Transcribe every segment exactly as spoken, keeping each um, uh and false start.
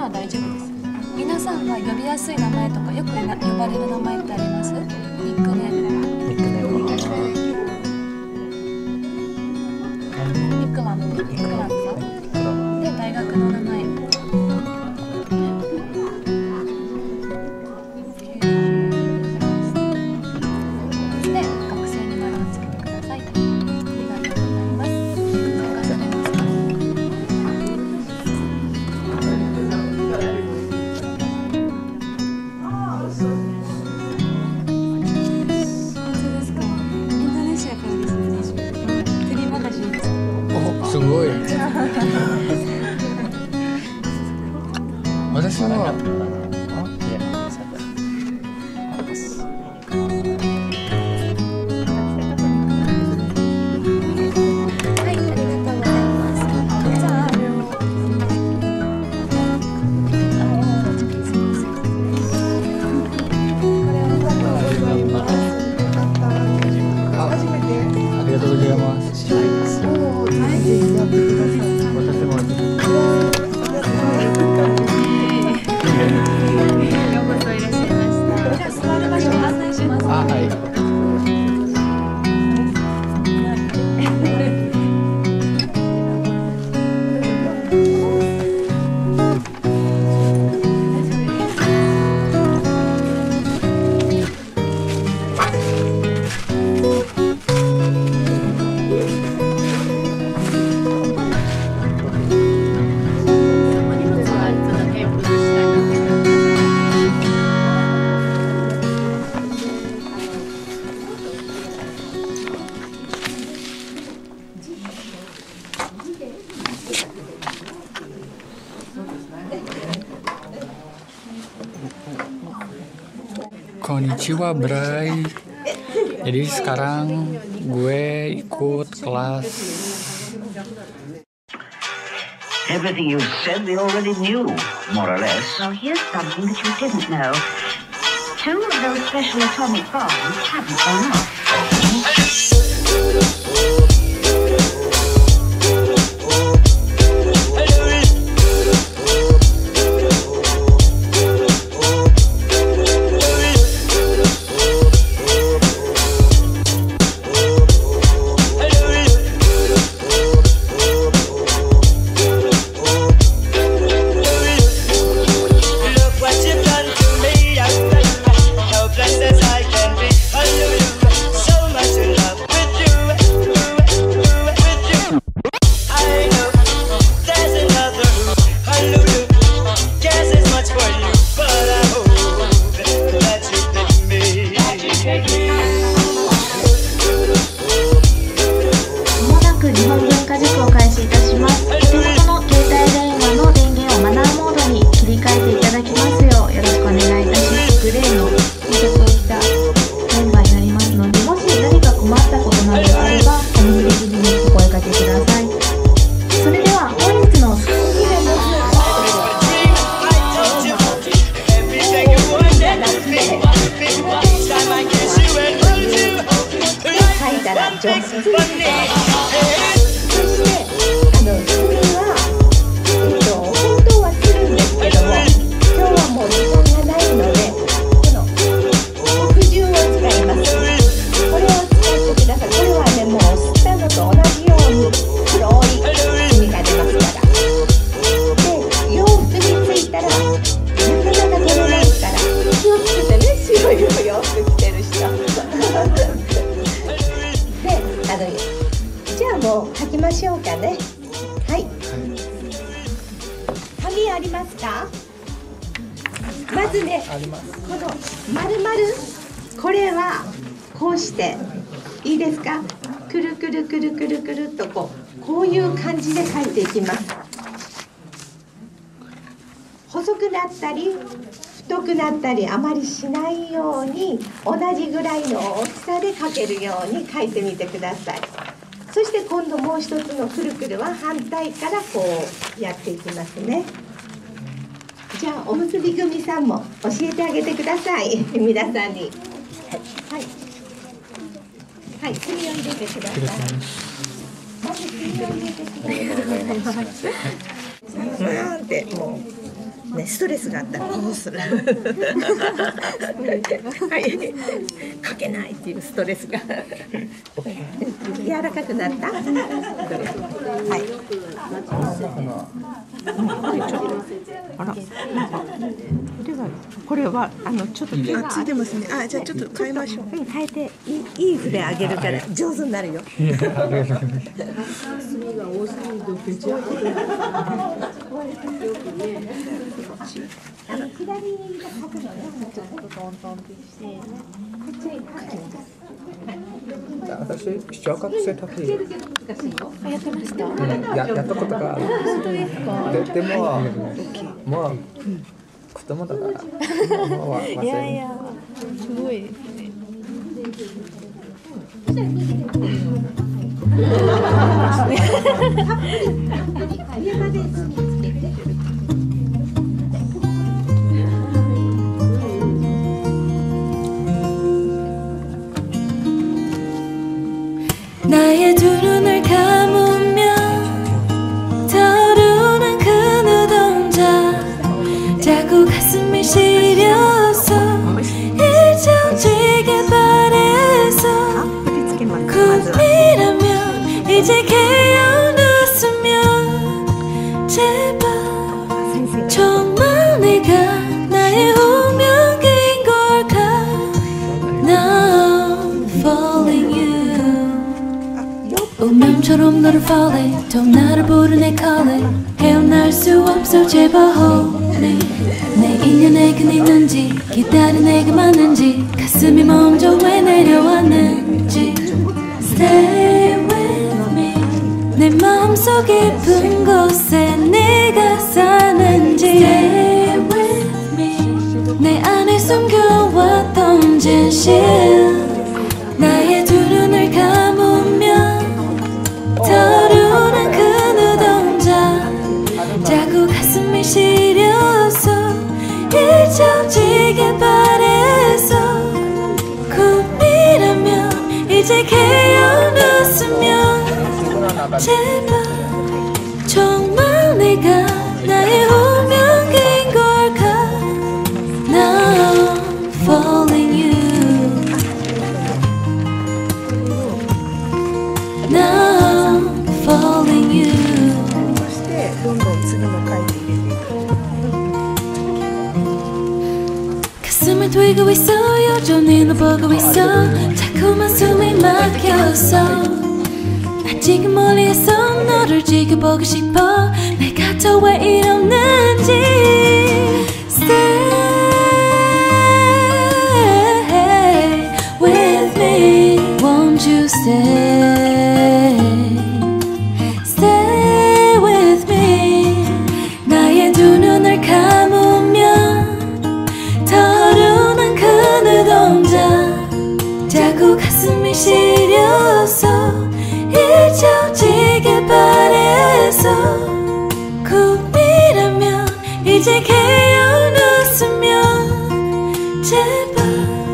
のは大丈夫です。皆さんは呼びやすい名前とかよくな呼ばれる名前ってあります？ニックネーム。 ニックネームはニックマン、ニックマンさんで大学の名前。で学生に丸をつけてください。ありがとうございます。参加されますか？ すごい。私は。 はい、ありがとうございます。じゃあ、 ありがとうございます。Konnichiwa, Bray. Jadi sekarang gue ikut kelas. Everything you said they already knew, more or less. Well, here's something that you didn't know. Two of those special atomic bombs haven't gone off. 細くなったり太くなったりあまりしないように同じぐらいの大きさで描けるように描いてみてください。そして今度もう一つのくるくるは反対からこうやっていきますね。じゃあおむすび組さんも教えてあげてください。皆さんに。はい。はい、墨を入れてください。まず墨を入れてください。うんってもう。 ね、ストレスがあったらこうする。はい、かけないっていうストレスが。柔らかくなった。はい。あら、これはあのちょっと手がついてますね。あ、じゃあちょっと変えましょう。うん、変えていいいい筆あげるから上手になるよ。あの左が角度がちょっとトントンってして、こっちにかけるんです。 私小学生時やってました。 ややったことがある。 本当ですか。 ででももう子供だからもう忘れ。 いやいや、すごいですね。 나의 두 눈을 감으면 떠오르는 그 눈동자 자꾸 가슴이 시려서 잊혀지게 바래서 꿈이라면 이제 깨어났으면 제발 정말 내가 나의 운명인 걸까 Now I'm falling you 운명처럼 너를 falling 또 나를 부르네 calling 헤어날 수 없어 제발 hold me 내 인연에 그 있는지 기다린 내가 맞는지 가슴이 먼저 왜 내려왔는지 Stay with me 내 마음속 깊은 곳에 네가 사는지 Stay with me 내 안에 숨겨왔던 진실 나의 두 눈을 감으면 떠오르는 그 눈동자 자꾸 가슴이 시려서 잊혀지게 바래서 꿈이라면 이제 깨어났으면 제발 정말 내가 나의 운명인 걸까 Now I'm falling you Now I'm falling you そしてどんどん次の回で入れていく。 가슴을 뛰고 있어 여전히 너 보고 있어 자꾸만 숨이 막혀서 나 지금 멀리에서 너를 지켜보고 싶어 내가 더 왜 이러는지 Stay with me Won't you stay Stay with me 나의 두 눈을 감으면 떠오르는 그 눈동자 자꾸 가슴이 시려서 잊혀지게 바래서 꿈이라면 이제 깨어났으면 제발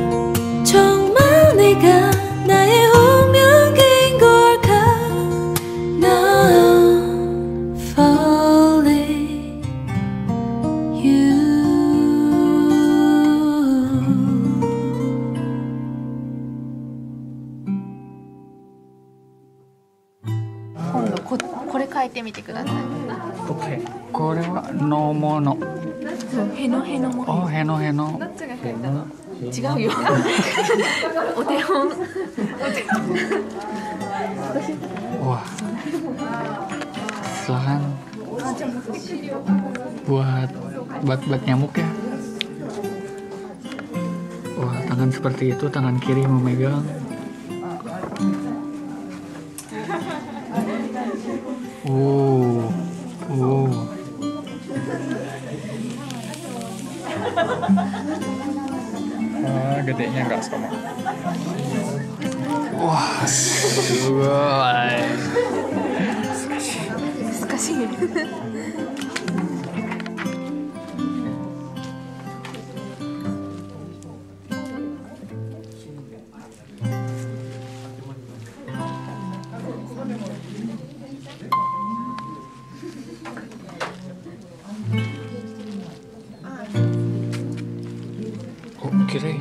정말 내가 나의 운명인 걸까 Now I'm falling you 今度ここれ書いてみてください。 これはのもの。 そうへのへのもおへのへの。 どっちが書いたの？違うよ。お手本。 Wah, silakan buat buat buat nyamuk ya. Wah, tangan seperti itu, tangan kiri memegang. Oh, oh. Ah, gedenya nggak sama. Wah, sugoi. 難しい。 こ綺麗。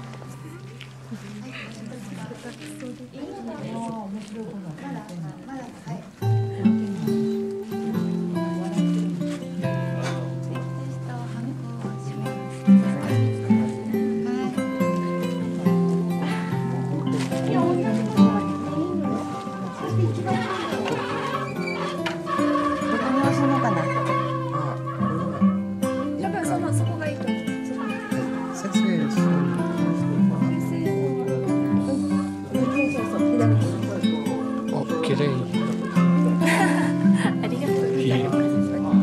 綺麗。 ありがとうございます。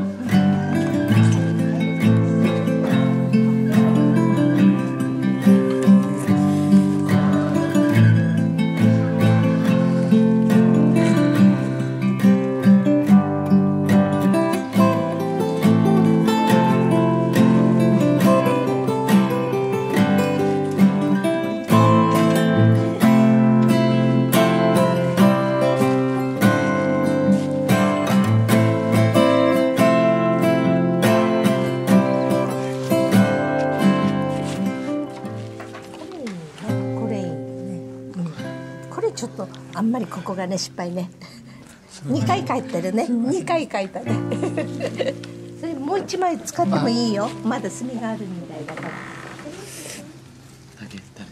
ちょっとあんまりここがね失敗ねにかい書いてるねにかい書いたねそれもう一枚使ってもいいよまだ墨があるみたいだからあげた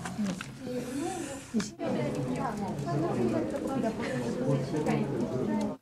何を、 うん